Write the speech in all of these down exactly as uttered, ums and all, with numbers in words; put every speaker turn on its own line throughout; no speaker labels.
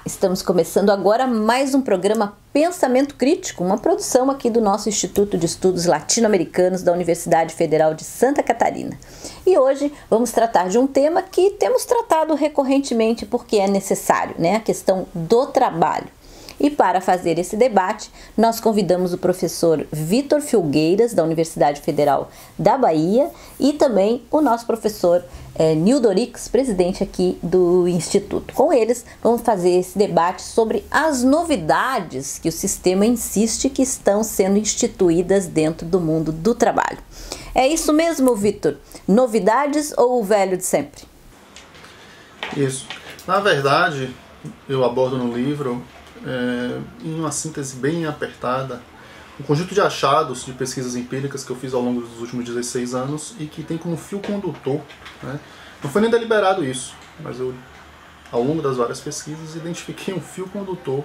Estamos começando agora mais um programa Pensamento Crítico, uma produção aqui do nosso Instituto de Estudos Latino-Americanos da Universidade Federal de Santa Catarina. E hoje vamos tratar de um tema que temos tratado recorrentemente porque é necessário, né? A questão do trabalho. E para fazer esse debate, nós convidamos o professor Vitor Filgueiras, da Universidade Federal da Bahia, e também o nosso professor é, Nildo Orix, presidente aqui do Instituto. Com eles, vamos fazer esse debate sobre as novidades que o sistema insiste que estão sendo instituídas dentro do mundo do trabalho. É isso mesmo, Vitor? Novidades ou o velho de sempre?
Isso. Na verdade, eu abordo no livro... É, em uma síntese bem apertada, um conjunto de achados de pesquisas empíricas que eu fiz ao longo dos últimos dezesseis anos e que tem como fio condutor, né? Não foi nem deliberado isso, mas eu, ao longo das várias pesquisas, identifiquei um fio condutor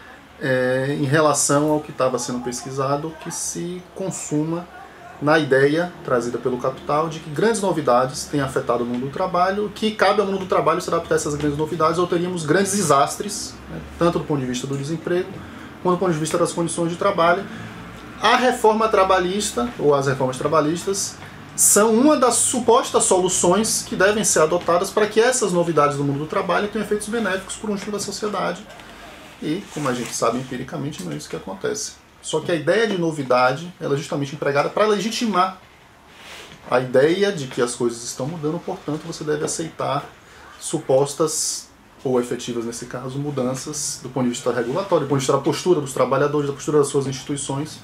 é, em relação ao que estava sendo pesquisado, que se consuma na ideia trazida pelo capital de que grandes novidades têm afetado o mundo do trabalho, que cabe ao mundo do trabalho se adaptar a essas grandes novidades, ou teríamos grandes desastres, né, tanto do ponto de vista do desemprego, quanto do ponto de vista das condições de trabalho. A reforma trabalhista, ou as reformas trabalhistas, são uma das supostas soluções que devem ser adotadas para que essas novidades do mundo do trabalho tenham efeitos benéficos para o conjunto da sociedade. E, como a gente sabe empiricamente, não é isso que acontece. Só que a ideia de novidade ela é justamente empregada para legitimar a ideia de que as coisas estão mudando, portanto você deve aceitar supostas, ou efetivas nesse caso, mudanças do ponto de vista regulatório, do ponto de vista da postura dos trabalhadores, da postura das suas instituições,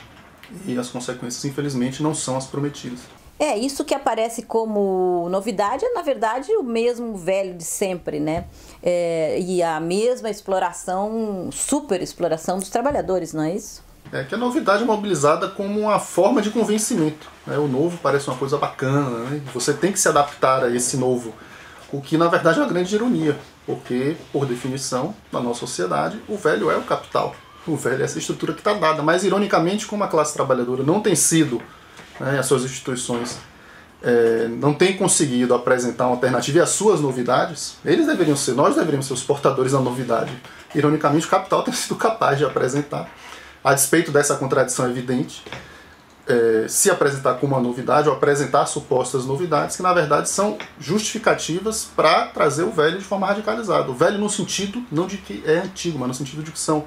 e as consequências, infelizmente, não são as prometidas.
É, isso que aparece como novidade é, na verdade, o mesmo velho de sempre, né? É, e a mesma exploração, super exploração dos trabalhadores, não é isso?
É que a novidade é mobilizada como uma forma de convencimento, né? O novo parece uma coisa bacana, né? Você tem que se adaptar a esse novo, o que na verdade é uma grande ironia, porque, por definição, na nossa sociedade, o velho é o capital. O velho é essa estrutura que está dada, mas ironicamente, como a classe trabalhadora não tem sido, né, as suas instituições é, não têm conseguido apresentar uma alternativa e as suas novidades, eles deveriam ser, nós deveríamos ser os portadores da novidade. Ironicamente, o capital tem sido capaz de apresentar, a despeito dessa contradição evidente, é, se apresentar como uma novidade ou apresentar supostas novidades que na verdade são justificativas para trazer o velho de forma radicalizada. O velho no sentido, não de que é antigo, mas no sentido de que são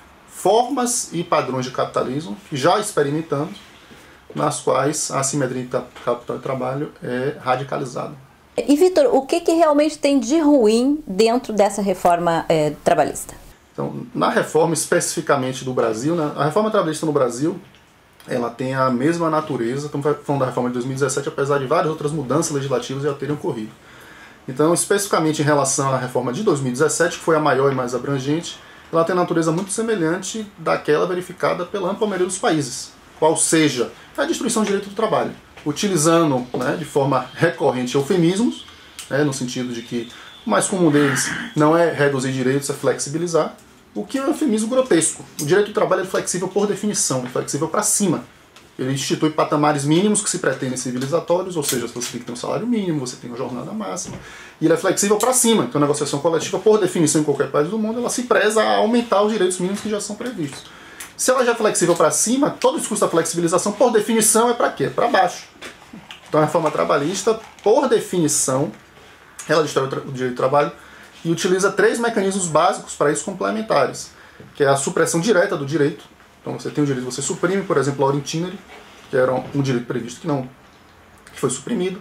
formas e padrões de capitalismo que já experimentamos, nas quais a assimetria entre capital e trabalho é radicalizada.
E, Vitor, o que, que realmente tem de ruim dentro dessa reforma é, trabalhista?
Então, na reforma especificamente do Brasil, né, a reforma trabalhista no Brasil ela tem a mesma natureza, estamos falando da reforma de dois mil e dezessete, apesar de várias outras mudanças legislativas já terem ocorrido. Então, especificamente em relação à reforma de dois mil e dezessete, que foi a maior e mais abrangente, ela tem uma natureza muito semelhante daquela verificada pela ampla maioria dos países, qual seja a destruição do direito do trabalho, utilizando, né, de forma recorrente eufemismos, né, no sentido de que o mais comum deles não é reduzir direitos, é flexibilizar, o que é um eufemismo grotesco. O direito do trabalho é flexível por definição, é flexível para cima. Ele institui patamares mínimos que se pretendem civilizatórios, ou seja, você tem que ter um salário mínimo, você tem uma jornada máxima, e ele é flexível para cima. Então a negociação coletiva, por definição em qualquer país do mundo, ela se preza a aumentar os direitos mínimos que já são previstos. Se ela já é flexível para cima, todo o discurso da flexibilização, por definição, é para quê? Para baixo. Então a reforma trabalhista, por definição, ela destrói o direito do trabalho e utiliza três mecanismos básicos para isso complementares, que é a supressão direta do direito. Então você tem o direito, você suprime, por exemplo, a hora itinere, que era um direito previsto que não que foi suprimido.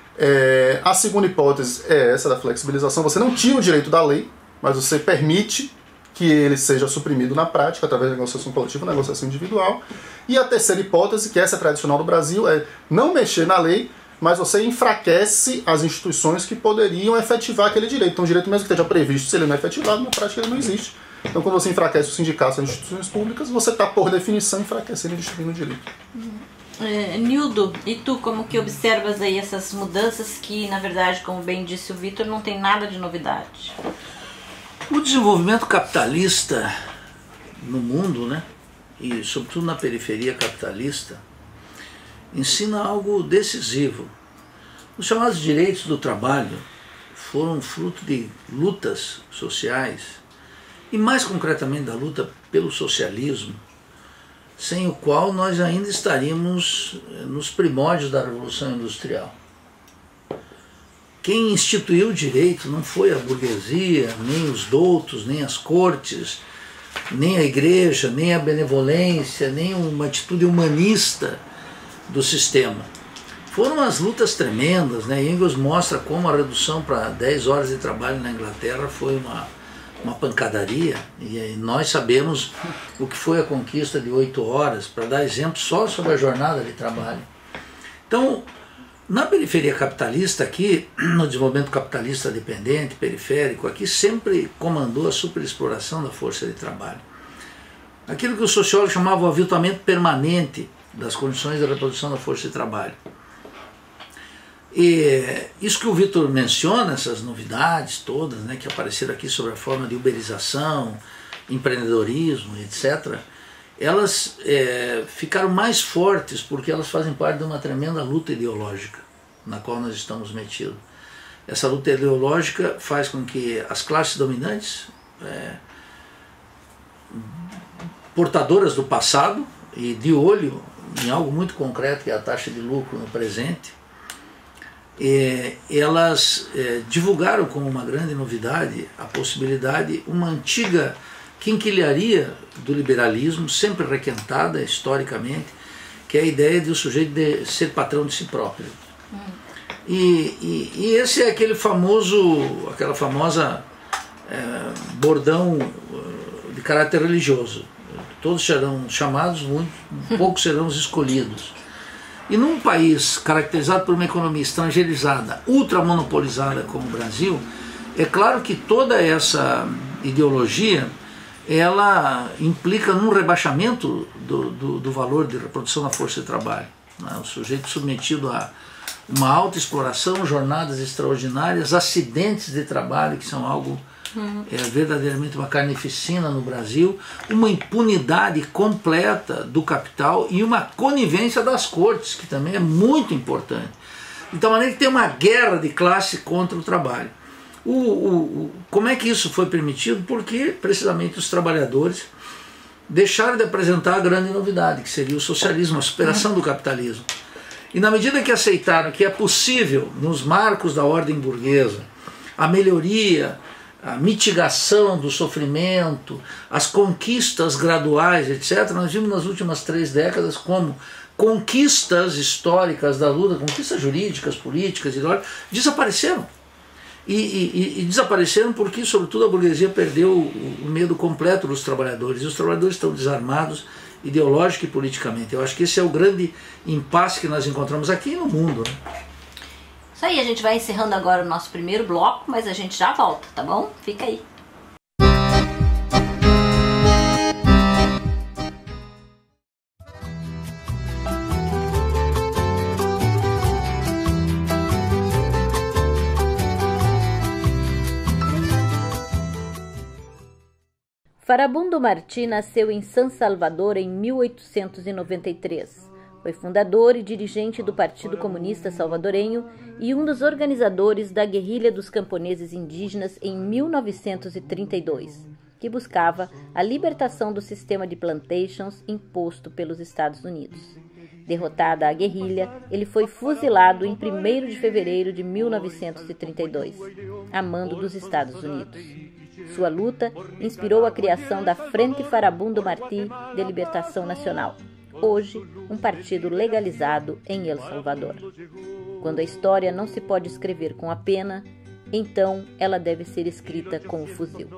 É, a segunda hipótese é essa da flexibilização, você não tira o direito da lei, mas você permite que ele seja suprimido na prática, através da negociação coletiva, negociação individual. E a terceira hipótese, que essa é tradicional do Brasil, é não mexer na lei, mas você enfraquece as instituições que poderiam efetivar aquele direito. Então o direito mesmo que esteja previsto, se ele não é efetivado, na prática ele não existe. Então quando você enfraquece os sindicatos e as instituições públicas, você está, por definição, enfraquecendo e destruindo o direito.
É, Nildo, e tu como que observas aí essas mudanças que, na verdade, como bem disse o Vitor, não tem nada de novidade?
O desenvolvimento capitalista no mundo, né, e sobretudo na periferia capitalista, ensina algo decisivo. Os chamados direitos do trabalho foram fruto de lutas sociais e mais concretamente da luta pelo socialismo, sem o qual nós ainda estaríamos nos primórdios da Revolução Industrial. Quem instituiu o direito não foi a burguesia, nem os doutos, nem as cortes, nem a igreja, nem a benevolência, nem uma atitude humanista do sistema. Foram as lutas tremendas, né? Engels mostra como a redução para dez horas de trabalho na Inglaterra foi uma, uma pancadaria, e nós sabemos o que foi a conquista de oito horas, para dar exemplo só sobre a jornada de trabalho. Então, na periferia capitalista aqui, no desenvolvimento capitalista dependente, periférico, aqui sempre comandou a superexploração da força de trabalho. Aquilo que o sociólogo chamava o aviltamento permanente das condições de reprodução da força de trabalho. E isso que o Vitor menciona, essas novidades todas, né, que apareceram aqui sobre a forma de uberização, empreendedorismo, etcétera, elas é, ficaram mais fortes porque elas fazem parte de uma tremenda luta ideológica na qual nós estamos metidos. Essa luta ideológica faz com que as classes dominantes, é, portadoras do passado e de olho em algo muito concreto, que é a taxa de lucro no presente, é, elas é, divulgaram como uma grande novidade a possibilidade, uma antiga quinquilharia do liberalismo, sempre requentada historicamente, que é a ideia de o sujeito de ser patrão de si próprio. Hum. E, e, e esse é aquele famoso, aquela famosa é, bordão de caráter religioso. Todos serão chamados, muito, poucos serão os escolhidos. E num país caracterizado por uma economia estrangeirizada, ultramonopolizada como o Brasil, é claro que toda essa ideologia ela implica num rebaixamento do, do, do valor de reprodução da força de trabalho, né? O sujeito submetido a uma alta exploração, jornadas extraordinárias, acidentes de trabalho, que são algo uhum. é, verdadeiramente uma carnificina no Brasil, uma impunidade completa do capital e uma conivência das cortes, que também é muito importante. Então, maneira que tem uma guerra de classe contra o trabalho. O, o, o, como é que isso foi permitido? Porque precisamente os trabalhadores deixaram de apresentar a grande novidade, que seria o socialismo, a superação do capitalismo. E na medida que aceitaram que é possível, nos marcos da ordem burguesa, a melhoria, a mitigação do sofrimento, as conquistas graduais, etcétera, nós vimos nas últimas três décadas como conquistas históricas da luta, conquistas jurídicas, políticas, ideológicas, desapareceram. E, e, e desapareceram porque, sobretudo, a burguesia perdeu o, o medo completo dos trabalhadores. E os trabalhadores estão desarmados ideológica e politicamente. Eu acho que esse é o grande impasse que nós encontramos aqui no mundo, né?
Isso aí, a gente vai encerrando agora o nosso primeiro bloco, mas a gente já volta, tá bom? Fica aí. Farabundo Martí nasceu em San Salvador em mil oitocentos e noventa e três. Foi fundador e dirigente do Partido Comunista Salvadorenho e um dos organizadores da Guerrilha dos Camponeses Indígenas em mil novecentos e trinta e dois, que buscava a libertação do sistema de plantations imposto pelos Estados Unidos. Derrotada a guerrilha, ele foi fuzilado em primeiro de fevereiro de mil novecentos e trinta e dois, a mando dos Estados Unidos. Sua luta inspirou a criação da Frente Farabundo Martí de Libertação Nacional, hoje um partido legalizado em El Salvador. Quando a história não se pode escrever com a pena, então ela deve ser escrita com o fuzil.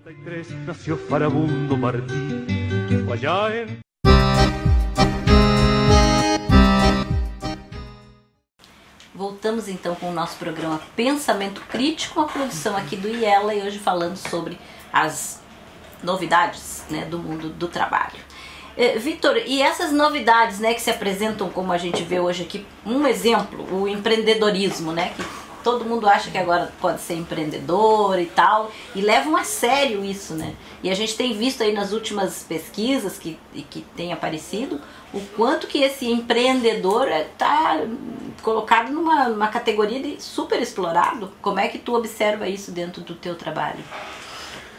Voltamos então com o nosso programa Pensamento Crítico, a produção aqui do IELA, e hoje falando sobre as novidades, né, do mundo do trabalho. É, Vitor, e essas novidades, né, que se apresentam, como a gente vê hoje aqui, um exemplo, o empreendedorismo, né, que todo mundo acha que agora pode ser empreendedor e tal, e levam a sério isso, né? E a gente tem visto aí nas últimas pesquisas que, que tem aparecido o quanto que esse empreendedor está colocado numa, numa categoria de super explorado. Como é que tu observa isso dentro do teu trabalho?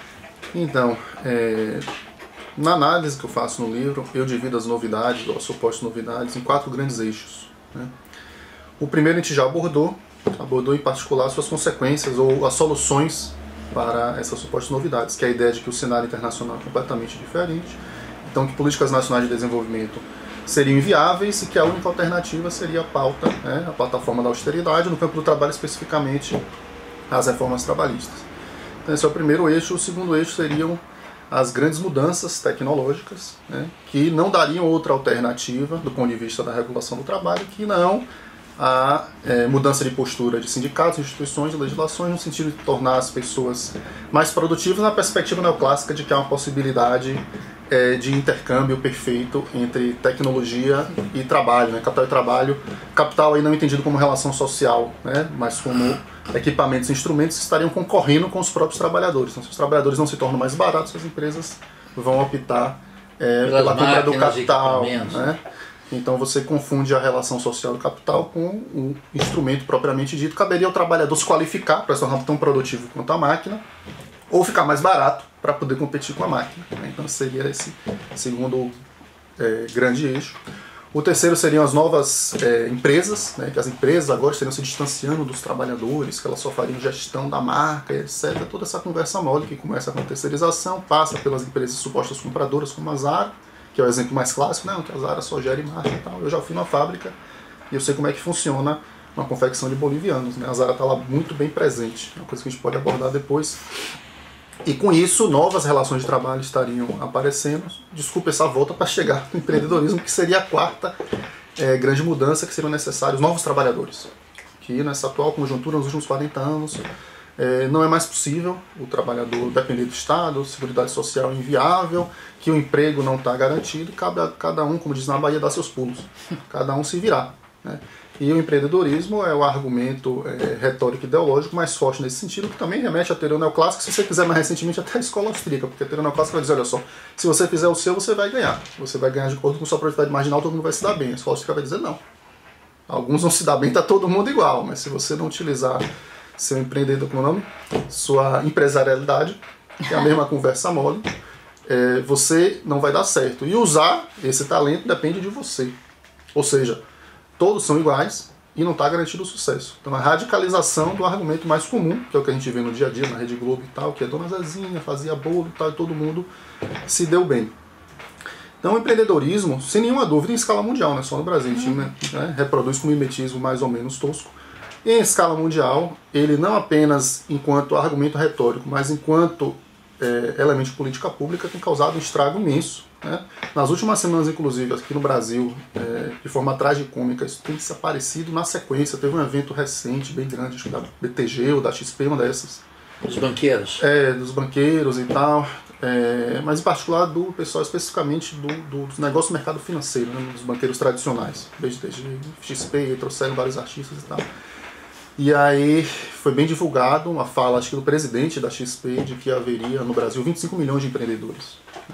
Então, é, na análise que eu faço no livro, eu divido as novidades, ou as supostas novidades, em quatro grandes eixos. Né? O primeiro a gente já abordou, abordou em particular suas consequências ou as soluções para essas supostas novidades, que é a ideia de que o cenário internacional é completamente diferente, então que políticas nacionais de desenvolvimento seriam inviáveis e que a única alternativa seria a pauta, né, a plataforma da austeridade, no campo do trabalho especificamente as reformas trabalhistas. Então esse é o primeiro eixo. O segundo eixo seriam as grandes mudanças tecnológicas, né, que não dariam outra alternativa do ponto de vista da regulação do trabalho que não a é, mudança de postura de sindicatos, instituições e legislações no sentido de tornar as pessoas mais produtivas na perspectiva neoclássica de que há uma possibilidade é, de intercâmbio perfeito entre tecnologia e trabalho, né? Capital e trabalho, capital aí não entendido como relação social, né? Mas como equipamentos e instrumentos que estariam concorrendo com os próprios trabalhadores. Então, se os trabalhadores não se tornam mais baratos, as empresas vão optar é, pela compra do capital, né? Então você confunde a relação social do capital com um instrumento propriamente dito. Caberia ao trabalhador se qualificar para se tornar tão produtivo quanto a máquina, ou ficar mais barato para poder competir com a máquina. Então seria esse segundo é, grande eixo. O terceiro seriam as novas é, empresas, né, que as empresas agora estariam se distanciando dos trabalhadores, que elas só fariam gestão da marca, etcétera. Toda essa conversa mole que começa com a terceirização, passa pelas empresas supostas compradoras como a Zara, que é o exemplo mais clássico, não, que a Zara só gera marca e tal. Eu já fui numa fábrica e eu sei como é que funciona uma confecção de bolivianos, né? A Zara está lá muito bem presente, é uma coisa que a gente pode abordar depois. E com isso, novas relações de trabalho estariam aparecendo. Desculpa essa volta para chegar no empreendedorismo, que seria a quarta é, grande mudança, que seriam necessários novos trabalhadores. Que nessa atual conjuntura, nos últimos quarenta anos, É, não é mais possível o trabalhador depender do Estado, a Seguridade Social é inviável, que o emprego não está garantido, cabe a cada um, como diz na Bahia, dar seus pulos, cada um se virar. Né? E o empreendedorismo é o argumento é, retórico e ideológico mais forte nesse sentido, que também remete à teoria neoclássica, se você quiser mais recentemente até a escola austríaca, porque a teoria neoclássica vai dizer, olha só, se você fizer o seu, você vai ganhar. Você vai ganhar de acordo com sua produtividade marginal, todo mundo vai se dar bem. A escola austríaca vai dizer, não. Alguns vão se dar bem, está todo mundo igual, mas se você não utilizar seu empreendedor, como é o nome? Sua empresarialidade, que é a mesma conversa mole, é, você não vai dar certo. E usar esse talento depende de você. Ou seja, todos são iguais e não está garantido o sucesso. Então a radicalização do argumento mais comum, que é o que a gente vê no dia a dia, na Rede Globo e tal, que é Dona Zezinha, fazia bolo e tal, e todo mundo se deu bem. Então o empreendedorismo, sem nenhuma dúvida, em escala mundial, não é só no Brasil, a gente né, reproduz com um mimetismo mais ou menos tosco. Em escala mundial, ele não apenas enquanto argumento retórico, mas enquanto é, elemento de política pública, tem causado um estrago imenso. Né? Nas últimas semanas, inclusive, aqui no Brasil, é, de forma tragicômica, isso tem se aparecido na sequência. Teve um evento recente, bem grande, acho que da B T G ou da X P, uma dessas.
Dos banqueiros.
É, dos banqueiros e tal. É, mas em particular do pessoal especificamente do, do, dos negócios do mercado financeiro, né? Dos banqueiros tradicionais. B T G, X P, trouxeram vários artistas e tal. E aí foi bem divulgado uma fala, acho que do presidente da X P, de que haveria no Brasil vinte e cinco milhões de empreendedores. Né?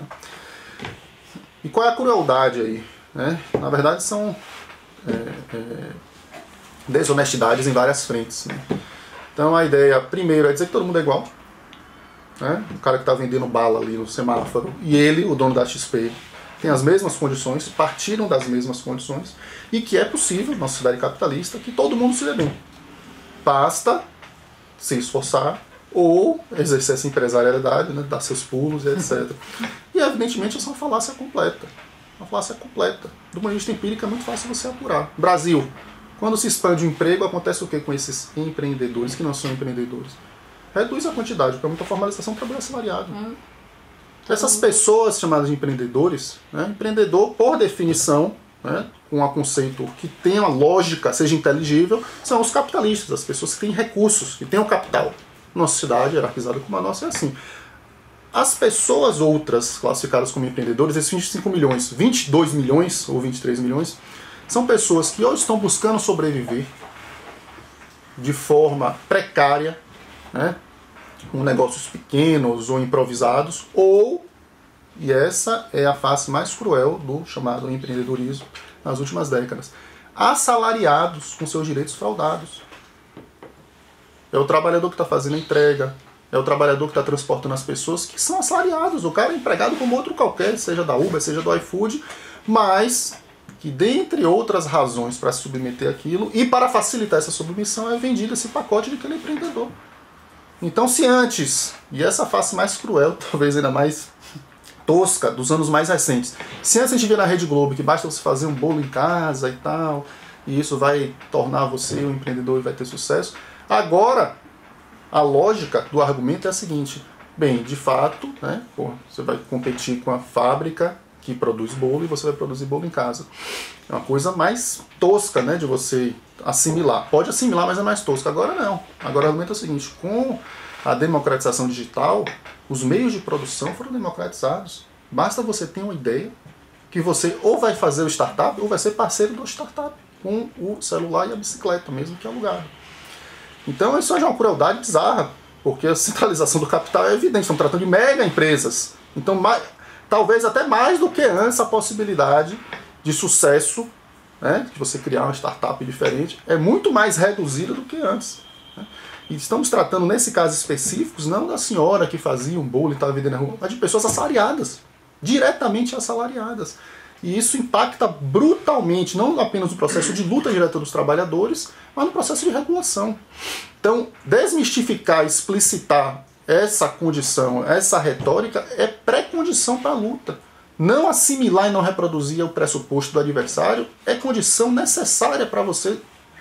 E qual é a crueldade aí? Né? Na verdade são é, é, desonestidades em várias frentes. Né? Então a ideia, primeiro, é dizer que todo mundo é igual. Né? O cara que está vendendo bala ali no semáforo e ele, o dono da X P, tem as mesmas condições, partiram das mesmas condições e que é possível, numa sociedade capitalista, que todo mundo se dê bem. Basta se esforçar ou exercer essa empresarialidade, né, dar seus pulos e etcétera. E evidentemente essa é uma falácia completa. Uma falácia completa. Do ponto de vista empírico é muito fácil você apurar. Brasil, quando se expande o emprego, acontece o que com esses empreendedores que não são empreendedores? Reduz a quantidade, porque é muita formalização do trabalho assalariado. Hum. Essas pessoas chamadas de empreendedores, né, empreendedor, por definição, né, com um conceito que tenha uma lógica, seja inteligível, são os capitalistas, as pessoas que têm recursos, que têm o capital. Nossa sociedade, hierarquizada como a nossa, é assim. As pessoas outras, classificadas como empreendedores, esses vinte e cinco milhões, vinte e dois milhões ou vinte e três milhões, são pessoas que ou estão buscando sobreviver de forma precária, né, com negócios pequenos ou improvisados, ou, e essa é a face mais cruel do chamado empreendedorismo nas últimas décadas, assalariados com seus direitos fraudados. É o trabalhador que está fazendo a entrega, é o trabalhador que está transportando as pessoas, que são assalariados. O cara é empregado como outro qualquer, seja da Uber, seja do iFood, mas que, dentre outras razões para se submeter àquilo, e para facilitar essa submissão, é vendido esse pacote de que ele é empreendedor. Então, se antes, e essa face mais cruel, talvez ainda mais tosca, dos anos mais recentes, se antes a gente via na Rede Globo que basta você fazer um bolo em casa e tal, e isso vai tornar você um empreendedor e vai ter sucesso, agora a lógica do argumento é a seguinte: bem, de fato, né, pô, você vai competir com a fábrica que produz bolo e você vai produzir bolo em casa. É uma coisa mais tosca, né, de você assimilar. Pode assimilar, mas é mais tosca. Agora não. Agora o argumento é o seguinte: com a democratização digital, os meios de produção foram democratizados. Basta você ter uma ideia que você ou vai fazer o startup ou vai ser parceiro do startup, com o celular e a bicicleta, mesmo que alugado. Então isso é uma crueldade bizarra, porque a centralização do capital é evidente. Estamos tratando de mega empresas. Então, mais, talvez até mais do que antes, a possibilidade de sucesso, né, de você criar uma startup diferente, é muito mais reduzida do que antes. Né? E estamos tratando, nesse caso específico, não da senhora que fazia um bolo e estava vendendo na rua, mas de pessoas assalariadas, diretamente assalariadas. E isso impacta brutalmente, não apenas no processo de luta direta dos trabalhadores, mas no processo de regulação. Então, desmistificar, explicitar essa condição, essa retórica, é pré-condição para a luta. Não assimilar e não reproduzir o pressuposto do adversário é condição necessária para você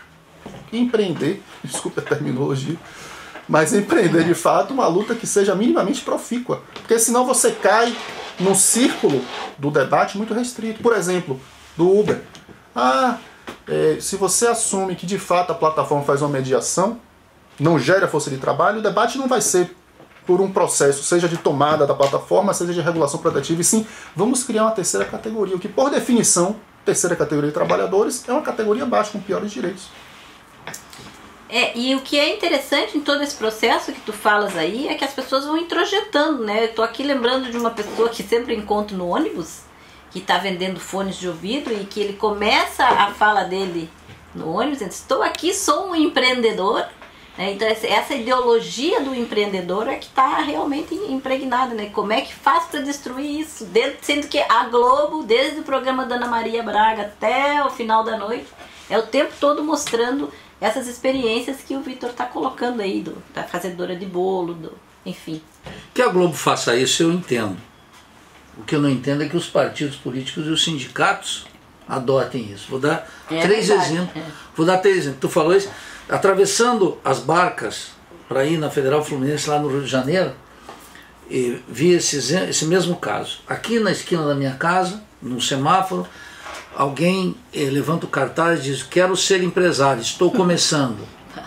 empreender, desculpe a terminologia, mas empreender de fato uma luta que seja minimamente profícua. Porque senão você cai num círculo do debate muito restrito. Por exemplo, do Uber. Ah, é, se você assume que de fato a plataforma faz uma mediação, não gera força de trabalho, o debate não vai ser por um processo, seja de tomada da plataforma, seja de regulação protetiva, e sim, vamos criar uma terceira categoria, o que por definição, terceira categoria de trabalhadores, é uma categoria baixa, com piores direitos.
É, e o que é interessante em todo esse processo que tu falas aí é que as pessoas vão introjetando, né? Eu tô aqui lembrando de uma pessoa que sempre encontro no ônibus, que está vendendo fones de ouvido, e que ele começa a fala dele no ônibus, dizendo: estou aqui, sou um empreendedor. Né? Então essa ideologia do empreendedor é que está realmente impregnada, né? Como é que faz para destruir isso? Desde, sendo que a Globo, desde o programa da Ana Maria Braga até o final da noite, é o tempo todo mostrando essas experiências que o Vitor está colocando aí, do, da fazedora de bolo, do, enfim.
Que a Globo faça isso, eu entendo. O que eu não entendo é que os partidos políticos e os sindicatos adotem isso. Vou dar é três verdade, exemplos. É. Vou dar três exemplos. Tu falou isso, atravessando as barcas para ir na Federal Fluminense lá no Rio de Janeiro, e vi esse, esse mesmo caso. Aqui na esquina da minha casa, num semáforo, alguém eh, levanta o cartaz e diz: quero ser empresário, estou começando.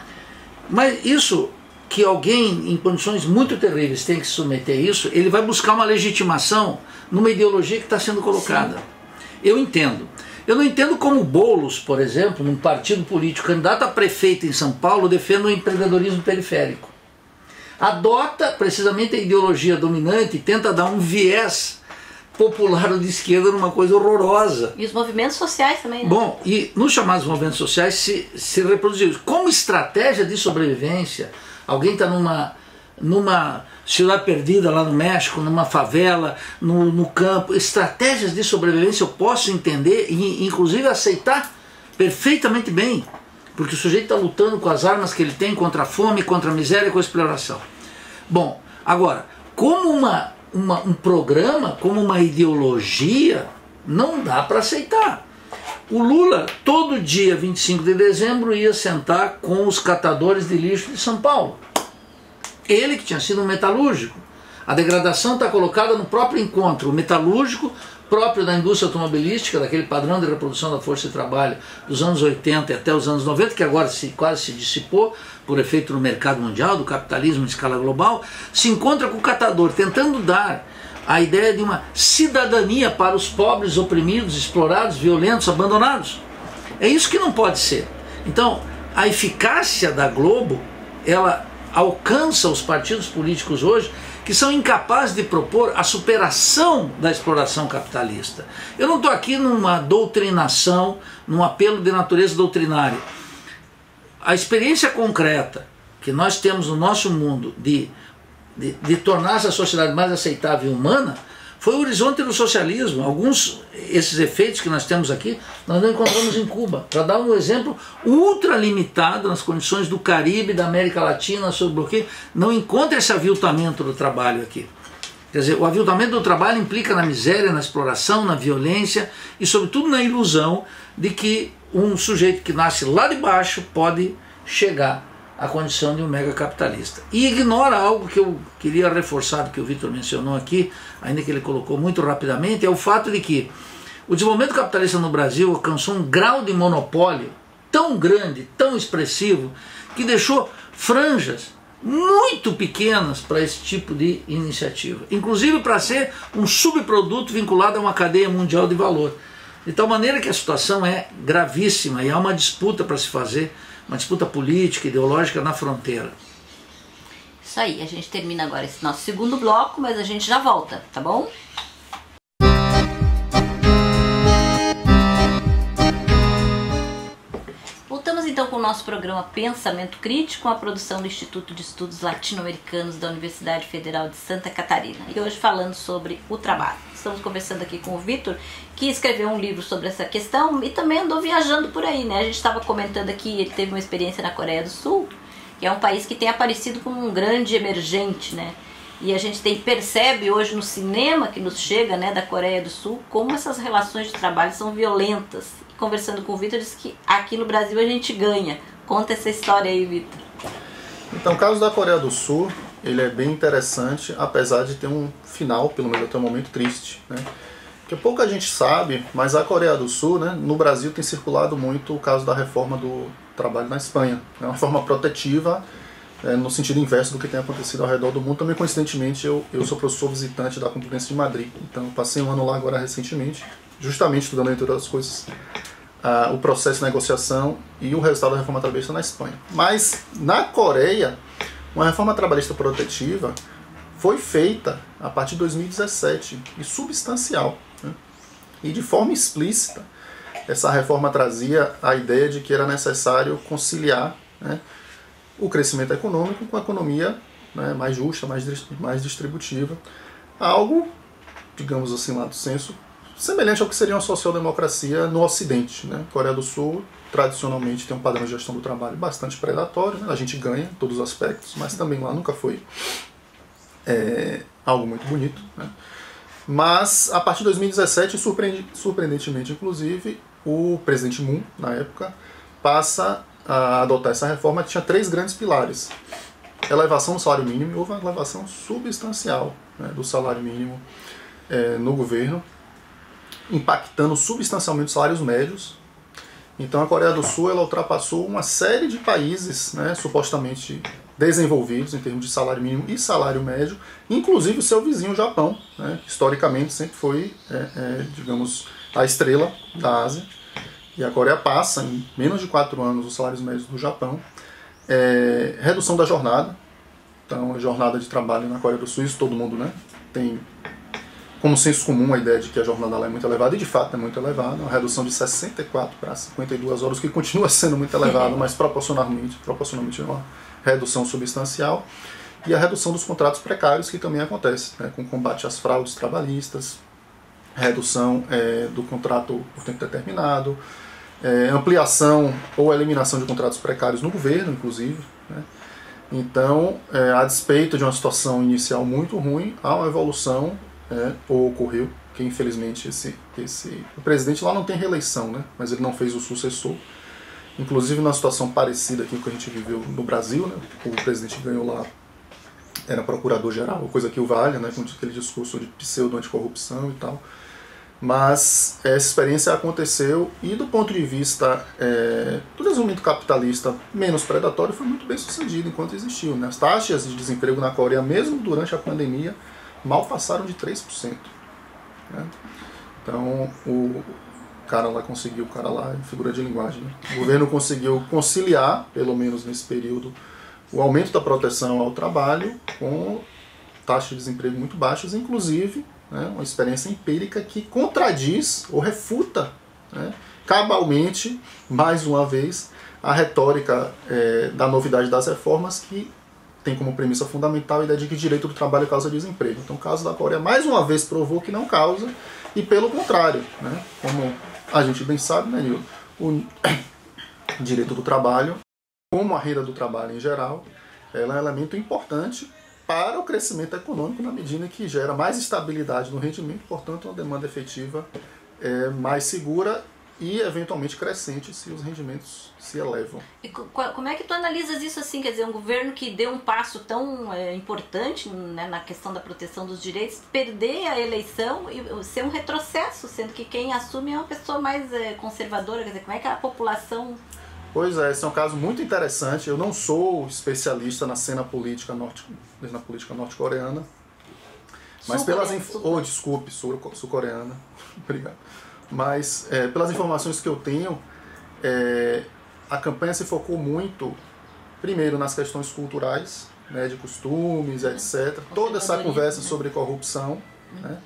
Mas isso, que alguém em condições muito terríveis tem que se submeter a isso, ele vai buscar uma legitimação numa ideologia que está sendo colocada. Sim. Eu entendo. Eu não entendo como Boulos, por exemplo, num partido político, candidato a prefeito em São Paulo, defende o empreendedorismo periférico. Adota precisamente a ideologia dominante e tenta dar um viés popular ou de esquerda numa coisa horrorosa.
E os movimentos sociais também, né?
Bom, e nos chamados movimentos sociais se, se reproduziu. Como estratégia de sobrevivência, alguém está numa, numa cidade perdida lá no México, numa favela, no, no campo, estratégias de sobrevivência eu posso entender e inclusive aceitar perfeitamente bem, porque o sujeito está lutando com as armas que ele tem contra a fome, contra a miséria e com a exploração. Bom, agora, como uma Uma, um programa, como uma ideologia, não dá para aceitar. O Lula, todo dia vinte e cinco de dezembro, ia sentar com os catadores de lixo de São Paulo. Ele que tinha sido um metalúrgico. A degradação está colocada no próprio encontro. O metalúrgico, próprio da indústria automobilística, daquele padrão de reprodução da força de trabalho dos anos oitenta e até os anos noventa, que agora se, quase se dissipou por efeito do mercado mundial, do capitalismo em escala global, se encontra com o catador, tentando dar a ideia de uma cidadania para os pobres, oprimidos, explorados, violentos, abandonados. É isso que não pode ser. Então, a eficácia da Globo, ela alcança os partidos políticos hoje, que são incapazes de propor a superação da exploração capitalista. Eu não estou aqui numa doutrinação, num apelo de natureza doutrinária. A experiência concreta que nós temos no nosso mundo de de, de tornar essa sociedade mais aceitável e humana, foi o horizonte do socialismo. Alguns, esses efeitos que nós temos aqui, nós não encontramos em Cuba. Para dar um exemplo ultra limitado nas condições do Caribe, da América Latina, sob bloqueio, não encontra esse aviltamento do trabalho aqui. Quer dizer, o aviltamento do trabalho implica na miséria, na exploração, na violência e sobretudo na ilusão de que um sujeito que nasce lá de baixo pode chegar à condição de um mega capitalista. E ignora algo que eu queria reforçar, do que o Vitor mencionou aqui, ainda que ele colocou muito rapidamente, é o fato de que o desenvolvimento capitalista no Brasil alcançou um grau de monopólio tão grande, tão expressivo, que deixou franjas muito pequenas para esse tipo de iniciativa, inclusive para ser um subproduto vinculado a uma cadeia mundial de valor, de tal maneira que a situação é gravíssima e há uma disputa para se fazer, uma disputa política, ideológica na fronteira.
Isso aí, a gente termina agora esse nosso segundo bloco, mas a gente já volta, tá bom? Voltamos então com o nosso programa Pensamento Crítico, com a produção do Instituto de Estudos Latino-Americanos da Universidade Federal de Santa Catarina. E hoje falando sobre o trabalho. Estamos conversando aqui com o Vitor, que escreveu um livro sobre essa questão e também andou viajando por aí, né? A gente estava comentando aqui, ele teve uma experiência na Coreia do Sul, que é um país que tem aparecido como um grande emergente, né? E a gente tem, percebe hoje no cinema que nos chega, né, da Coreia do Sul, como essas relações de trabalho são violentas. Conversando com o Vitor, disse que aqui no Brasil a gente ganha. Conta essa história aí, Vitor.
Então, o caso da Coreia do Sul, ele é bem interessante, apesar de ter um final, pelo menos até um momento, triste, né? Porque pouca gente sabe, mas a Coreia do Sul, né, no Brasil tem circulado muito o caso da reforma do trabalho na Espanha. É uma reforma protetiva, é, no sentido inverso do que tem acontecido ao redor do mundo. Também, coincidentemente, eu, eu sou professor visitante da Complutense de Madrid, então eu passei um ano lá agora recentemente, justamente estudando, entre outras coisas, uh, o processo de negociação e o resultado da reforma trabalhista na Espanha. Mas, na Coreia, uma reforma trabalhista protetiva foi feita a partir de dois mil e dezessete e substancial, né? E de forma explícita, essa reforma trazia a ideia de que era necessário conciliar, né, o crescimento econômico com a economia, né, mais justa, mais, mais distributiva, algo, digamos assim, lá do senso, semelhante ao que seria uma social-democracia no Ocidente, né? A Coreia do Sul, tradicionalmente, tem um padrão de gestão do trabalho bastante predatório, né? A gente ganha em todos os aspectos, mas também lá nunca foi é, algo muito bonito, né? Mas, a partir de dois mil e dezessete, surpreendentemente, inclusive, o presidente Moon, na época, passa a adotar essa reforma que tinha três grandes pilares. Elevação do salário mínimo, e houve uma elevação substancial, né, do salário mínimo é, no governo, impactando substancialmente os salários médios. Então a Coreia do Sul ela ultrapassou uma série de países, né, supostamente desenvolvidos em termos de salário mínimo e salário médio, inclusive o seu vizinho, o Japão, né, que historicamente sempre foi, é, é, digamos, a estrela da Ásia. E a Coreia passa, em menos de quatro anos, os salários médios do Japão. É, redução da jornada. Então, a jornada de trabalho na Coreia do Sul, isso todo mundo, né, tem como senso comum a ideia de que a jornada lá é muito elevada, e de fato é muito elevada. Uma redução de sessenta e quatro para cinquenta e duas horas, que continua sendo muito elevado, mas proporcionalmente, proporcionalmente é uma redução substancial. E a redução dos contratos precários, que também acontece, né, com combate às fraudes trabalhistas, redução é, do contrato por tempo determinado, é, ampliação ou eliminação de contratos precários no governo, inclusive, né? Então, é, a despeito de uma situação inicial muito ruim, há uma evolução, é, ou ocorreu, que infelizmente esse, esse, o presidente lá não tem reeleição, né? Mas ele não fez o sucessor. Inclusive, numa situação parecida com o que a gente viveu no Brasil, né? O presidente ganhou lá, era procurador-geral, coisa que o valha, né? Com aquele discurso de pseudo-anticorrupção e tal. Mas essa experiência aconteceu e, do ponto de vista é, do desenvolvimento capitalista menos predatório, foi muito bem sucedido enquanto existiu, né? As taxas de desemprego na Coreia, mesmo durante a pandemia, mal passaram de três por cento. Né? Então, o cara lá conseguiu, o cara lá, figura de linguagem, né? O governo conseguiu conciliar, pelo menos nesse período, o aumento da proteção ao trabalho com taxas de desemprego muito baixas, inclusive, né, uma experiência empírica que contradiz ou refuta, né, cabalmente, mais uma vez, a retórica é, da novidade das reformas, que tem como premissa fundamental a ideia de que direito do trabalho causa desemprego. Então o caso da Coreia mais uma vez provou que não causa, e pelo contrário, né, como a gente bem sabe, né, Nil, o direito do trabalho, como a renda do trabalho em geral, ela é um elemento importante para o crescimento econômico na medida que gera mais estabilidade no rendimento, portanto uma demanda efetiva é, mais segura e eventualmente crescente se os rendimentos se elevam.
E como é que tu analisas isso assim, quer dizer, um governo que deu um passo tão é, importante, né, na questão da proteção dos direitos, perder a eleição e ser um retrocesso, sendo que quem assume é uma pessoa mais é, conservadora, quer dizer, como é que a população...
Pois é, esse é um caso muito interessante. Eu não sou especialista na cena política norte, na política norte-coreana, mas pelas inf... oh, desculpe, sul-coreana, obrigado. Mas é, pelas informações que eu tenho, é, a campanha se focou muito, primeiro nas questões culturais, né, de costumes, etcétera. Toda essa conversa sobre corrupção, né,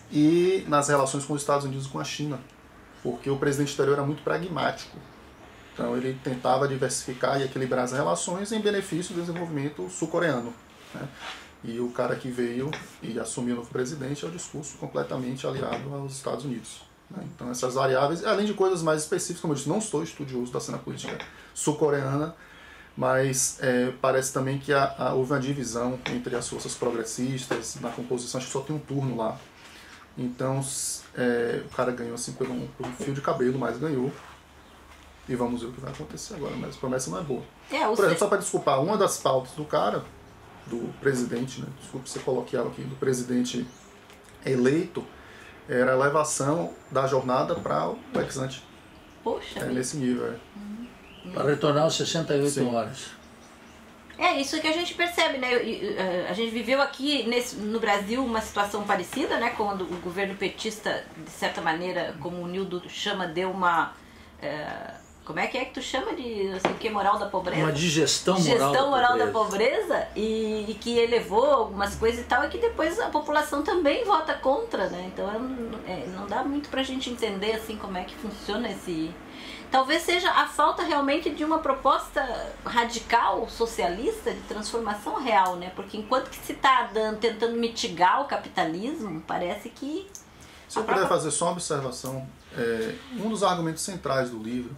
e nas relações com os Estados Unidos e com a China, porque o presidente anterior era muito pragmático. Então ele tentava diversificar e equilibrar as relações em benefício do desenvolvimento sul-coreano, né? E o cara que veio e assumiu o novo presidente é o discurso completamente aliado aos Estados Unidos, né? Então essas variáveis, além de coisas mais específicas, como eu disse, não sou estudioso da cena política sul-coreana, mas é, parece também que há, há, houve uma divisão entre as forças progressistas na composição, acho que só tem um turno lá. Então é, o cara ganhou assim por um, por um fio de cabelo, mas ganhou. E vamos ver o que vai acontecer agora, mas a promessa não é boa.
É,
Por exemplo, só para desculpar, uma das pautas do cara, do presidente, né, desculpe ser coloquial aqui, do presidente eleito, era a elevação da jornada para o ex-ante.
Poxa.
É, nesse nível. É.
Uhum.
Para retornar aos sessenta e oito
Sim.
horas.
É, isso que a gente percebe, né? A gente viveu aqui nesse, no Brasil uma situação parecida, né? Quando o governo petista, de certa maneira, como o Nildo chama, deu uma... É, como é que é que tu chama de assim, que moral da pobreza?
Uma digestão moral,
digestão moral da pobreza,
da pobreza
e, e que elevou algumas coisas e tal, e que depois a população também vota contra, né? Então é, é, não dá muito pra gente entender assim como é que funciona esse... Talvez seja a falta realmente de uma proposta radical, socialista, de transformação real, né? Porque enquanto que se está tentando mitigar o capitalismo, parece que...
Se eu puder própria... fazer só uma observação, é, um dos argumentos centrais do livro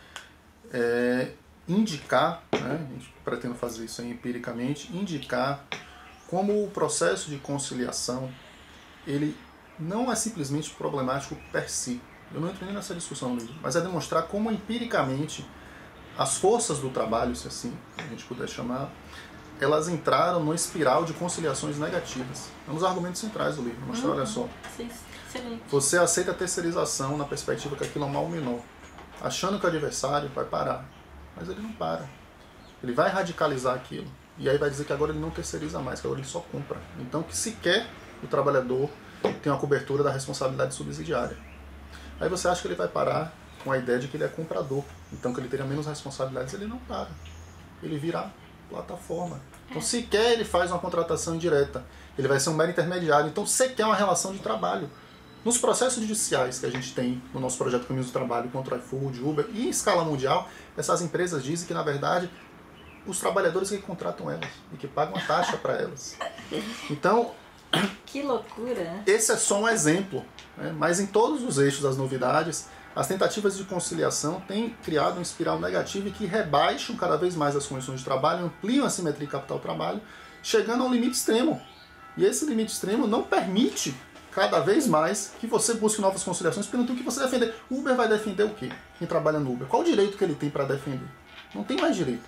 é indicar, né, a gente pretende fazer isso aí empiricamente, indicar como o processo de conciliação ele não é simplesmente problemático per si. Eu não entro nem nessa discussão no livro, mas é demonstrar como empiricamente as forças do trabalho, se assim a gente puder chamar, elas entraram numa espiral de conciliações negativas. É um dos argumentos centrais do livro. Mostrar, uhum. Olha só.
Sim, excelente.
Você aceita a terceirização na perspectiva que aquilo é um mal menor, achando que o adversário vai parar, mas ele não para. Ele vai radicalizar aquilo. E aí vai dizer que agora ele não terceiriza mais, que agora ele só compra. Então que sequer o trabalhador tem uma cobertura da responsabilidade subsidiária. Aí você acha que ele vai parar com a ideia de que ele é comprador, então que ele teria menos responsabilidades, ele não para. Ele vira plataforma. Então sequer ele faz uma contratação indireta. Ele vai ser um mero intermediário. Então sequer uma relação de trabalho. Nos processos judiciais que a gente tem no nosso projeto Caminhos do Trabalho contra o iFood, Uber e em escala mundial, essas empresas dizem que, na verdade, os trabalhadores que contratam elas e que pagam a taxa para elas. Então,
que loucura!
Esse é só um exemplo, né? Mas em todos os eixos das novidades, as tentativas de conciliação têm criado uma espiral negativa e que rebaixam cada vez mais as condições de trabalho, ampliam a simetria capital-trabalho, chegando a um limite extremo. E esse limite extremo não permite cada vez mais que você busque novas conciliações, porque não tem o que você defender. O Uber vai defender o quê? Quem trabalha no Uber? Qual o direito que ele tem para defender? Não tem mais direito.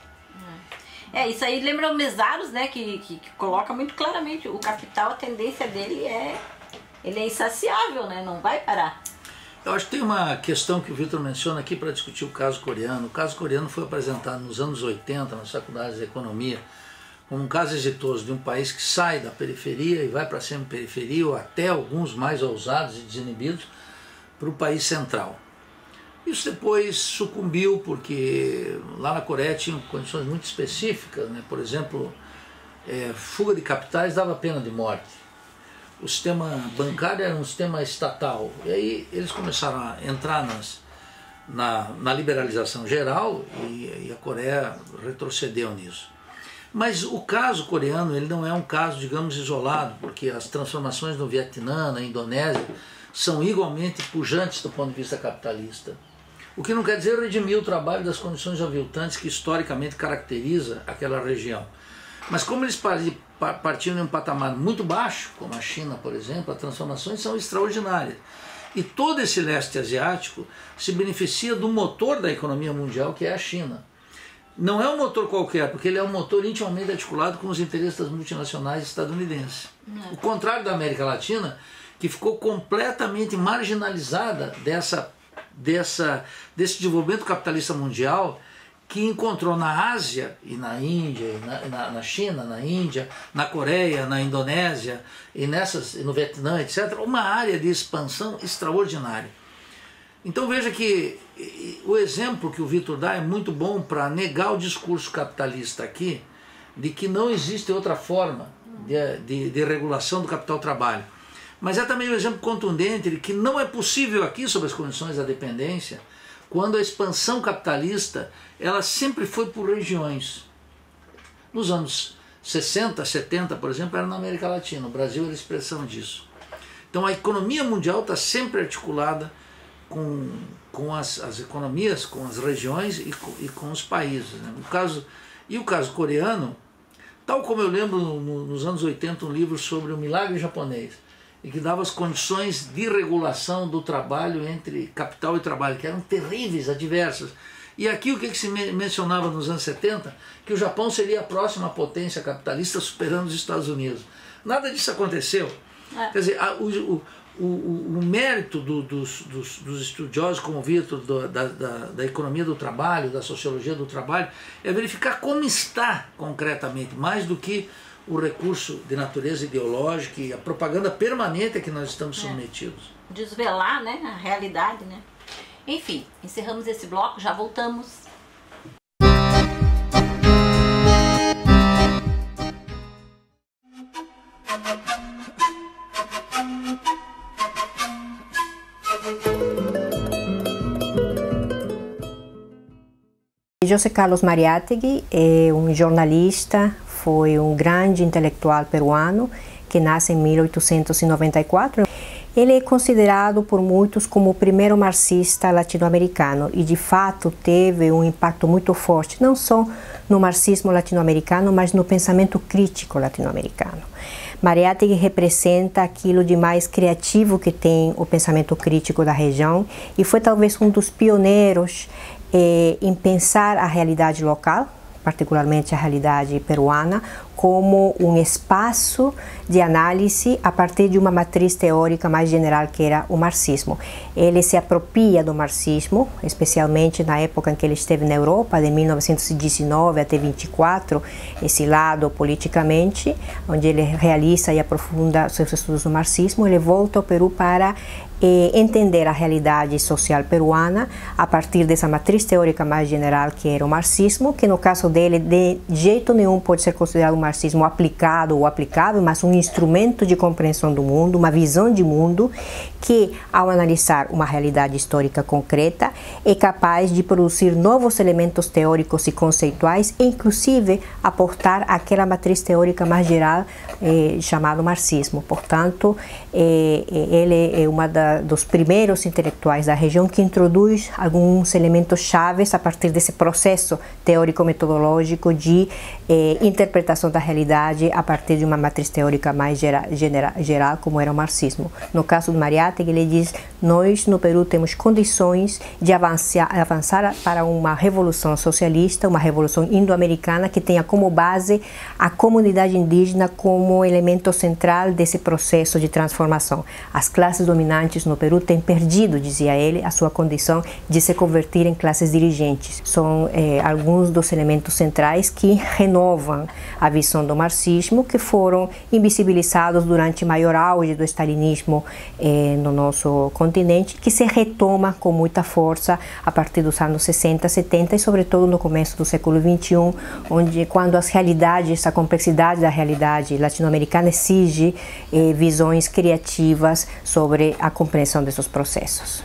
É, isso aí lembra o Mesaros, né, que, que, que coloca muito claramente, o capital, a tendência dele é, ele é insaciável, né, não vai parar.
Eu acho que tem uma questão que o Vitor menciona aqui para discutir o caso coreano. O caso coreano foi apresentado nos anos oitenta, nas faculdades de economia, como um caso exitoso de um país que sai da periferia e vai para a semi-periferia, ou até alguns mais ousados e desinibidos, para o país central. Isso depois sucumbiu porque lá na Coreia tinham condições muito específicas, né? Por exemplo, é, fuga de capitais dava pena de morte. O sistema bancário era um sistema estatal. E aí eles começaram a entrar nas, na, na liberalização geral e, e a Coreia retrocedeu nisso. Mas o caso coreano ele não é um caso, digamos, isolado, porque as transformações no Vietnã, na Indonésia, são igualmente pujantes do ponto de vista capitalista. O que não quer dizer redimir o trabalho das condições aviltantes que historicamente caracteriza aquela região. Mas como eles partiam de um patamar muito baixo, como a China, por exemplo, as transformações são extraordinárias. E todo esse leste asiático se beneficia do motor da economia mundial, que é a China. Não é um motor qualquer, porque ele é um motor intimamente articulado com os interesses das multinacionais estadunidenses. O contrário da América Latina, que ficou completamente marginalizada dessa, dessa, desse desenvolvimento capitalista mundial, que encontrou na Ásia e na Índia, e na, na, na China, na Índia, na Coreia, na Indonésia, e nessas, no Vietnã, etcétera, uma área de expansão extraordinária. Então veja que o exemplo que o Vitor dá é muito bom para negar o discurso capitalista aqui, de que não existe outra forma de, de, de regulação do capital-trabalho. Mas é também um exemplo contundente de que não é possível aqui, sob as condições da dependência, quando a expansão capitalista ela sempre foi por regiões. Nos anos sessenta, setenta, por exemplo, era na América Latina, o Brasil era expressão disso. Então a economia mundial está sempre articulada com, com as, as economias, com as regiões e com, e com os países. Né? O caso, e o caso coreano, tal como eu lembro no, nos anos oitenta um livro sobre o milagre japonês, e que dava as condições de regulação do trabalho entre capital e trabalho, que eram terríveis, adversas. E aqui o que, que se mencionava nos anos setenta? Que o Japão seria a próxima potência capitalista superando os Estados Unidos. Nada disso aconteceu. É. Quer dizer, a, o, o, o, o mérito do, dos, dos, dos estudiosos como o Vitor, do, da, da, da economia do trabalho, da sociologia do trabalho, é verificar como está concretamente, mais do que o recurso de natureza ideológica e a propaganda permanente a que nós estamos submetidos.
É. Desvelar, né, a realidade, né? Enfim, encerramos esse bloco, já voltamos.
José Carlos Mariátegui é um jornalista, foi um grande intelectual peruano que nasce em mil oitocentos e noventa e quatro. Ele é considerado por muitos como o primeiro marxista latino-americano e, de fato, teve um impacto muito forte, não só no marxismo latino-americano, mas no pensamento crítico latino-americano. Mariátegui representa aquilo de mais criativo que tem o pensamento crítico da região e foi talvez um dos pioneiros eh, em pensar a realidade local, particularmente a realidade peruana, como um espaço de análise a partir de uma matriz teórica mais geral que era o marxismo. Ele se apropria do marxismo, especialmente na época em que ele esteve na Europa, de mil novecentos e dezenove até vinte e quatro, esse lado politicamente, onde ele realiza e aprofunda seus estudos no marxismo. Ele volta ao Peru para eh, entender a realidade social peruana a partir dessa matriz teórica mais geral que era o marxismo, que no caso dele de jeito nenhum pode ser considerado um marxismo aplicado ou aplicável, mas um instrumento de compreensão do mundo, uma visão de mundo que, ao analisar uma realidade histórica concreta, é capaz de produzir novos elementos teóricos e conceituais e, inclusive, aportar aquela matriz teórica mais geral eh, chamado marxismo. Portanto, eh, ele é uma da, dos primeiros intelectuais da região que introduz alguns elementos chaves a partir desse processo teórico-metodológico de eh, interpretação da realidade a partir de uma matriz teórica mais gera, genera, geral, como era o marxismo. No caso do Mariátegui, ele diz: nós no Peru temos condições de avançar, avançar para uma revolução socialista, uma revolução indo-americana que tenha como base a comunidade indígena como elemento central desse processo de transformação. As classes dominantes no Peru têm perdido, dizia ele, a sua condição de se converter em classes dirigentes. São eh, alguns dos elementos centrais que renovam a visão do marxismo, que foram invisibilizados durante o maior auge do stalinismo eh, no nosso continente, que se retoma com muita força a partir dos anos sessenta, setenta e sobretudo no começo do século vinte e um, onde quando as realidades, a complexidade da realidade latino-americana exige eh, visões criativas sobre a compreensão desses processos.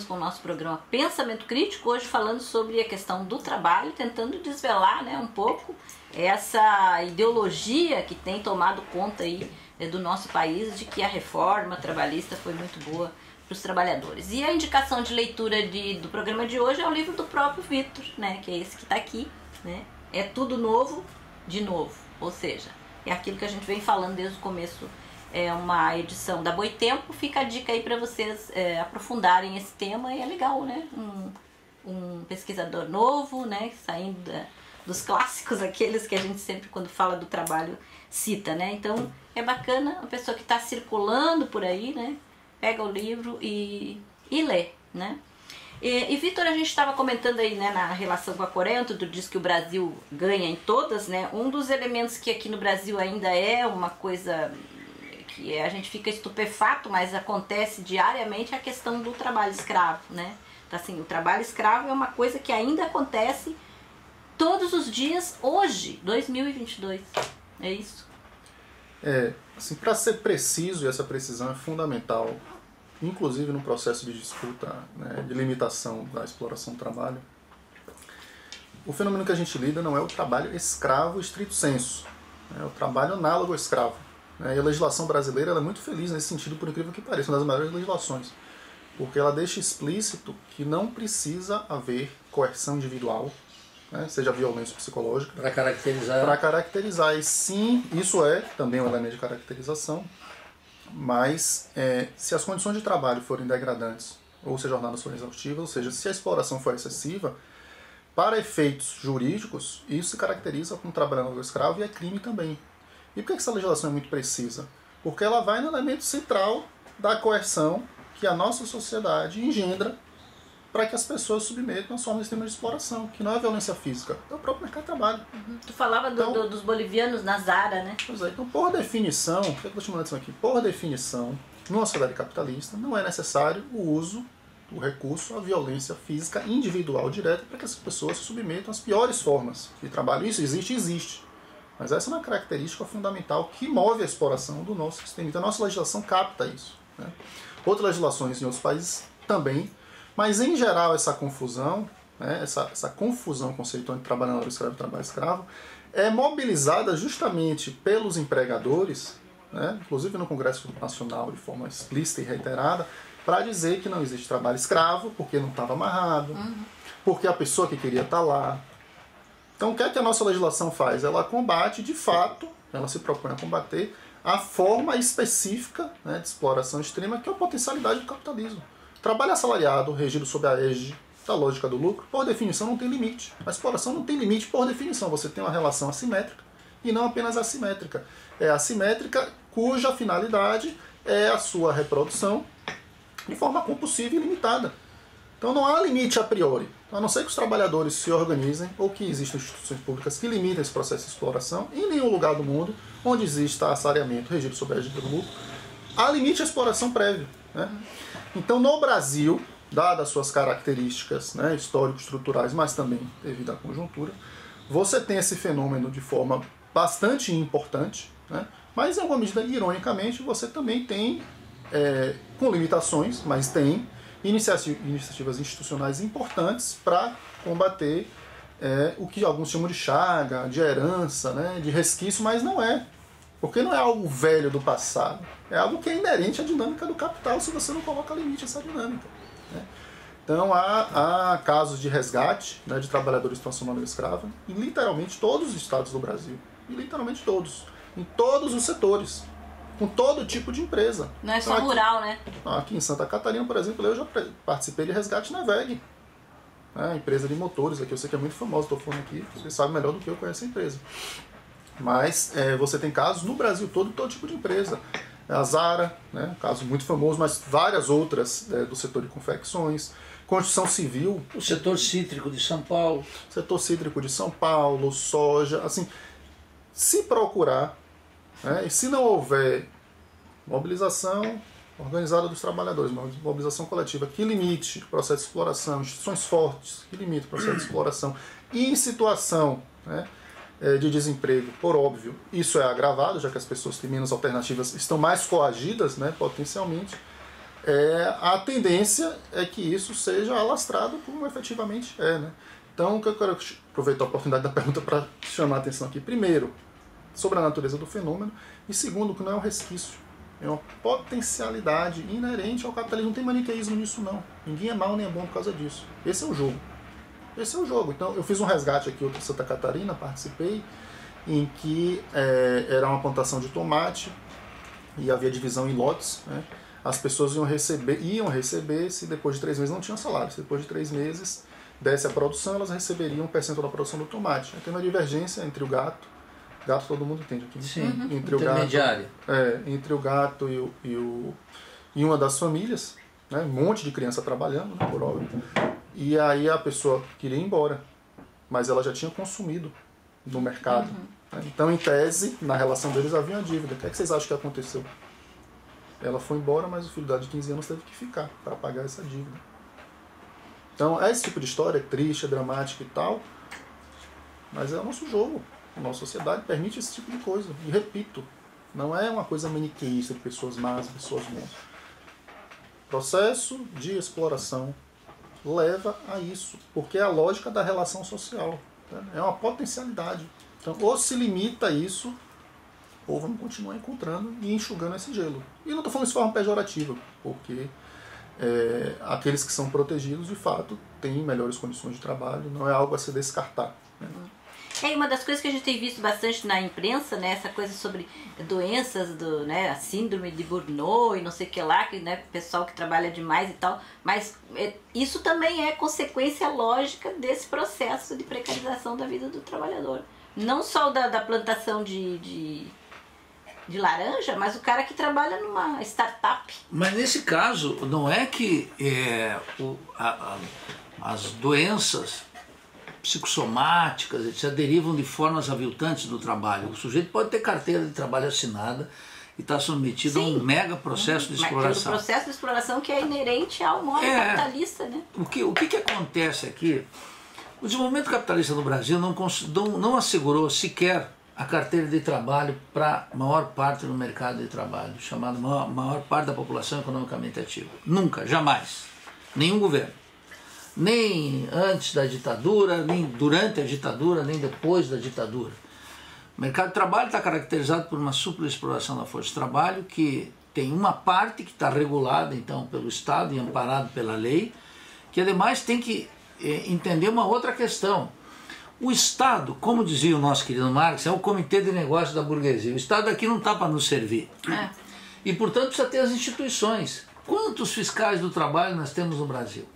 com o nosso programa Pensamento Crítico, hoje falando sobre a questão do trabalho, tentando desvelar, né, um pouco essa ideologia que tem tomado conta aí do nosso país, de que a reforma trabalhista foi muito boa para os trabalhadores. E a indicação de leitura de, do programa de hoje é o livro do próprio Vitor, né, que é esse que está aqui, né? É tudo novo, de novo, ou seja, é aquilo que a gente vem falando desde o começo. É uma edição da Boitempo, fica a dica aí para vocês é, aprofundarem esse tema, e é legal, né? Um, um pesquisador novo, né, saindo da, dos clássicos, aqueles que a gente sempre, quando fala do trabalho, cita, né? Então é bacana a pessoa que está circulando por aí, né, pega o livro e, e lê, né? E, e Vitor, a gente estava comentando aí, né, na relação com a Coreia, tu diz que o Brasil ganha em todas, né? Um dos elementos que aqui no Brasil ainda é uma coisa que a gente fica estupefato, mas acontece diariamente, é a questão do trabalho escravo, né? Então, assim, o trabalho escravo é uma coisa que ainda acontece todos os dias, hoje, dois mil e vinte e dois. É isso?
É, assim, para ser preciso, e essa precisão é fundamental, inclusive no processo de disputa, né, de limitação da exploração do trabalho, o fenômeno que a gente lida não é o trabalho escravo estrito sensu, é o trabalho análogo ao escravo. Né, e a legislação brasileira ela é muito feliz nesse sentido, por incrível que pareça, uma das maiores legislações, porque ela deixa explícito que não precisa haver coerção individual, né, seja violência psicológica,
para caracterizar.
Para caracterizar, e sim, isso é também um elemento de caracterização. Mas é, se as condições de trabalho forem degradantes, ou se a jornada for exaustiva, ou seja, se a exploração for excessiva, para efeitos jurídicos, isso se caracteriza como trabalhador escravo e é crime também. E por que essa legislação é muito precisa? Porque ela vai no elemento central da coerção que a nossa sociedade engendra para que as pessoas submetam a forma de sistema de exploração, que não é a violência física, é o próprio mercado de trabalho.
Uhum. Tu falava do,
então,
do, dos bolivianos na Zara, né?
Pois é, então por definição, o que eu estou chamando disso aqui? Por definição, numa sociedade capitalista, não é necessário o uso do recurso à violência física individual direta para que as pessoas se submetam às piores formas de trabalho. Isso existe, existe. Mas essa é uma característica fundamental que move a exploração do nosso sistema. Então a nossa legislação capta isso, né? Outras legislações em outros países também. Mas, em geral, essa confusão, né, essa, essa confusão conceitual entre trabalhador escravo e trabalho escravo, é mobilizada justamente pelos empregadores, né, inclusive no Congresso Nacional de forma explícita e reiterada, para dizer que não existe trabalho escravo, porque não estava amarrado, uhum. porque a pessoa que queria estar lá. Então, o que é que a nossa legislação faz? Ela combate, de fato, ela se propõe a combater a forma específica, né, de exploração extrema, que é a potencialidade do capitalismo. Trabalho assalariado, regido sob a égide da lógica do lucro, por definição não tem limite. A exploração não tem limite por definição. Você tem uma relação assimétrica e não apenas assimétrica. É assimétrica cuja finalidade é a sua reprodução de forma compulsiva e limitada. Então não há limite a priori. A não ser que os trabalhadores se organizem ou que existam instituições públicas que limitem esse processo de exploração, em nenhum lugar do mundo onde exista assalariamento regido sob a égide do lucro, há limite à exploração prévio, né? Então, no Brasil, dadas as suas características, né, histórico-estruturais, mas também devido à conjuntura, você tem esse fenômeno de forma bastante importante, né, mas, em alguma medida, ironicamente, você também tem, é, com limitações, mas tem iniciativas institucionais importantes para combater é, o que alguns chamam de chaga, de herança, né, de resquício, mas não é. Porque não é algo velho do passado, é algo que é inerente à dinâmica do capital se você não coloca limite a essa dinâmica, né? Então há, há casos de resgate, né, de trabalhadores transformados em escravo em literalmente todos os estados do Brasil, e literalmente todos, em todos os setores, com todo tipo de empresa.
Não é só
então, aqui,
rural, né?
Aqui em Santa Catarina, por exemplo, eu já participei de resgate na V E G, né, empresa de motores, aqui eu sei que é muito famosa, estou falando aqui, vocês sabem melhor do que eu conheço a empresa. Mas é, você tem casos no Brasil todo, todo tipo de empresa. A Zara, né, um caso muito famoso, mas várias outras é, do setor de confecções, construção civil.
O setor cítrico de São Paulo.
Setor cítrico de São Paulo, soja, assim, se procurar, né, e se não houver mobilização organizada dos trabalhadores, uma mobilização coletiva que limite o processo de exploração, instituições fortes que limitem o processo de exploração, e em situação, né, de desemprego, por óbvio, isso é agravado, já que as pessoas têm menos alternativas, estão mais coagidas, né, potencialmente, é, a tendência é que isso seja alastrado como efetivamente é, né? Então, eu quero aproveitar a oportunidade da pergunta para chamar a atenção aqui. Primeiro, sobre a natureza do fenômeno, e segundo, que não é um resquício, é uma potencialidade inerente ao capitalismo. Não tem maniqueísmo nisso, não. Ninguém é mal nem é bom por causa disso. Esse é o jogo. Esse é o jogo. Então, eu fiz um resgate aqui em Santa Catarina, participei, em que é, era uma plantação de tomate e havia divisão em lotes, né? As pessoas iam receber, iam receber se depois de três meses não tinham salário. Se depois de três meses desse a produção, elas receberiam um percentual da produção do tomate. Tem uma divergência entre o gato, gato todo mundo entende aqui,
sim,
entre o gato, é, entre o gato e, o, e, o, e uma das famílias, né? Um monte de criança trabalhando, né, por óbvio. E aí a pessoa queria ir embora, mas ela já tinha consumido no mercado. Uhum. Então, em tese, na relação deles havia uma dívida. O que é que vocês acham que aconteceu? Ela foi embora, mas o filho dela de quinze anos teve que ficar para pagar essa dívida. Então, é esse tipo de história, é triste, é dramática e tal, mas é o nosso jogo. A nossa sociedade permite esse tipo de coisa. E repito, não é uma coisa maniqueísta de pessoas más, pessoas boas. Processo de exploração leva a isso, porque é a lógica da relação social. É uma potencialidade. Então, ou se limita a isso, ou vamos continuar encontrando e enxugando esse gelo. E não estou falando isso de forma pejorativa, porque é, aqueles que são protegidos, de fato, têm melhores condições de trabalho, não é algo a se descartar, né?
É, uma das coisas que a gente tem visto bastante na imprensa, né, essa coisa sobre doenças, do, né, a síndrome de Burnout e não sei o que lá, que, né, pessoal que trabalha demais e tal, mas é, isso também é consequência lógica desse processo de precarização da vida do trabalhador. Não só da, da plantação de, de, de laranja, mas o cara que trabalha numa startup.
Mas nesse caso, não é que é, o, a, a, as doenças psicossomáticas, etcétera, derivam de formas aviltantes do trabalho. O sujeito pode ter carteira de trabalho assinada e está submetido Sim. a um mega processo de exploração.
Mas o processo de exploração que é inerente ao modo é, capitalista, né?
O que, o que, que acontece aqui? O desenvolvimento capitalista no Brasil não, não, não assegurou sequer a carteira de trabalho para a maior parte do mercado de trabalho, chamado maior, maior parte da população economicamente ativa. Nunca, jamais. Nenhum governo. Nem antes da ditadura, nem durante a ditadura, nem depois da ditadura. O mercado de trabalho está caracterizado por uma superexploração da força de trabalho, que tem uma parte que está regulada então pelo Estado e amparado pela lei, que ademais tem que eh, entender uma outra questão. O Estado, como dizia o nosso querido Marx, é o comitê de negócios da burguesia. O Estado aqui não está para nos servir. É. E, portanto, precisa ter as instituições. Quantos fiscais do trabalho nós temos no Brasil?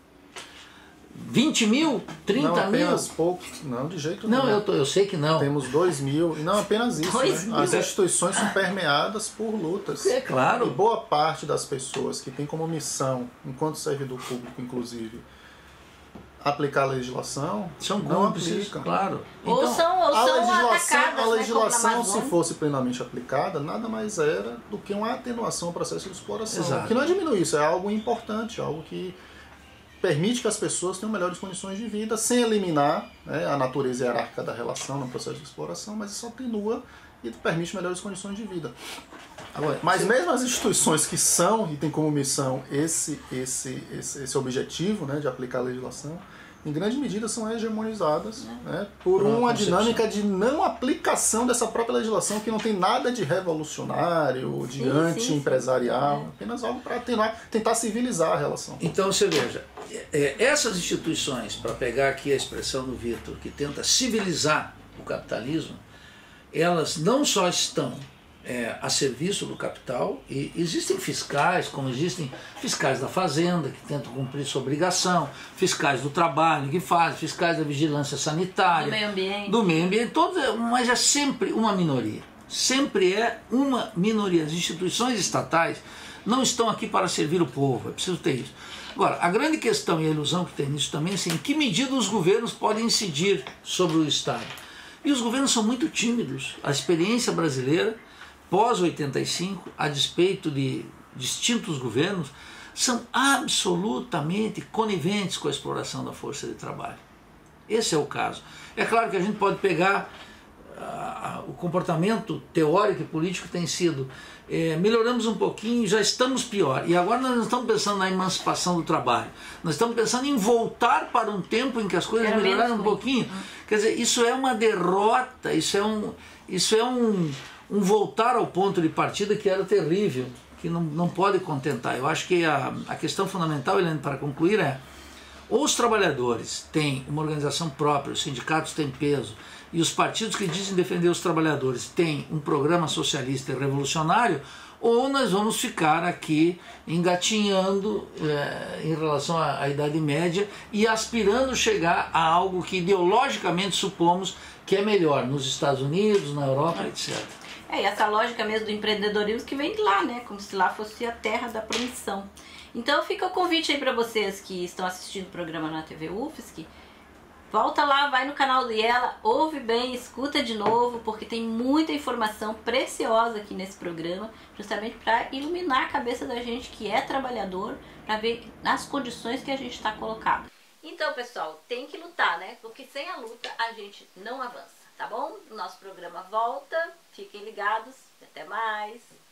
vinte mil? trinta mil?
Não, apenas poucos. Não, de jeito nenhum.
Não, eu, tô, eu sei que não.
Temos dois mil. E não apenas isso. Né? As instituições são permeadas por lutas.
É claro.
E boa parte das pessoas que tem como missão, enquanto servidor público, inclusive, aplicar a legislação,
são
não
cúmplices,
aplicam.
Claro.
Ou
então,
são, ou
a
são
legislação,
atacadas,
a legislação
né,
se fosse plenamente aplicada, nada mais era do que uma atenuação ao processo de exploração.
Exato.
Que não é diminuir isso, é algo importante, algo que permite que as pessoas tenham melhores condições de vida, sem eliminar, né, a natureza hierárquica da relação no processo de exploração, mas isso atenua e permite melhores condições de vida. Agora, mas mesmo as instituições que são e têm como missão esse, esse, esse, esse objetivo, né, de aplicar a legislação, em grande medida são hegemonizadas, é. né, por uma, uma dinâmica de não aplicação dessa própria legislação, que não tem nada de revolucionário, de sim, anti-empresarial, sim, sim. apenas algo para tentar civilizar a relação.
Então você veja, essas instituições, para pegar aqui a expressão do Vitor, que tenta civilizar o capitalismo, elas não só estão É, a serviço do capital, e existem fiscais, como existem fiscais da fazenda que tentam cumprir sua obrigação, fiscais do trabalho que fazem, fiscais da vigilância sanitária,
do meio ambiente,
do meio ambiente todos, mas é sempre uma minoria, sempre é uma minoria. As instituições estatais não estão aqui para servir o povo, é preciso ter isso. Agora, a grande questão e a ilusão que tem nisso também é assim, em que medida os governos podem incidir sobre o Estado. E os governos são muito tímidos. A experiência brasileira pós oitenta e cinco, a despeito de distintos governos, são absolutamente coniventes com a exploração da força de trabalho. Esse é o caso. É claro que a gente pode pegar uh, o comportamento teórico e político tem sido é, melhoramos um pouquinho, já estamos pior, e agora nós não estamos pensando na emancipação do trabalho, nós estamos pensando em voltar para um tempo em que as coisas Era melhoraram um pouquinho. Hum. Quer dizer, isso é uma derrota, isso é um, isso é um, um voltar ao ponto de partida que era terrível, que não, não pode contentar. Eu acho que a, a questão fundamental, Helene, para concluir, é: ou os trabalhadores têm uma organização própria, os sindicatos têm peso, e os partidos que dizem defender os trabalhadores têm um programa socialista e revolucionário, ou nós vamos ficar aqui engatinhando é, em relação à, à Idade Média e aspirando chegar a algo que ideologicamente supomos que é melhor nos Estados Unidos, na Europa, etcétera.
É, e essa lógica mesmo do empreendedorismo que vem de lá, né? Como se lá fosse a terra da promissão. Então fica o convite aí para vocês que estão assistindo o programa na T V U F S C. Volta lá, vai no canal dela, ouve bem, escuta de novo, porque tem muita informação preciosa aqui nesse programa, justamente para iluminar a cabeça da gente que é trabalhador, para ver nas condições que a gente está colocado. Então, pessoal, tem que lutar, né? Porque sem a luta a gente não avança, tá bom? O nosso programa volta, fiquem ligados, até mais!